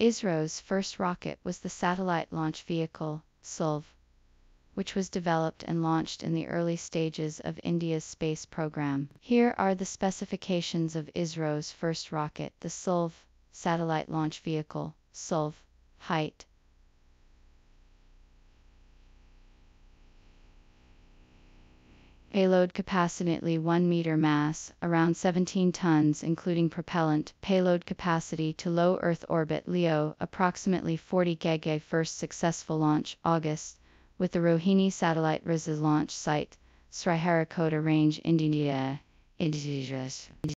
ISRO's first rocket was the Satellite Launch Vehicle, SLV, which was developed and launched in the early stages of India's space program. Here are the specifications of ISRO's first rocket, the SLV, Satellite Launch Vehicle, SLV. Height. Payload capacity 1 meter, mass around 17 tons including propellant. Payload capacity to low Earth orbit LEO approximately 40 kg. First successful launch August with the Rohini satellite launch site Sriharikota range, India.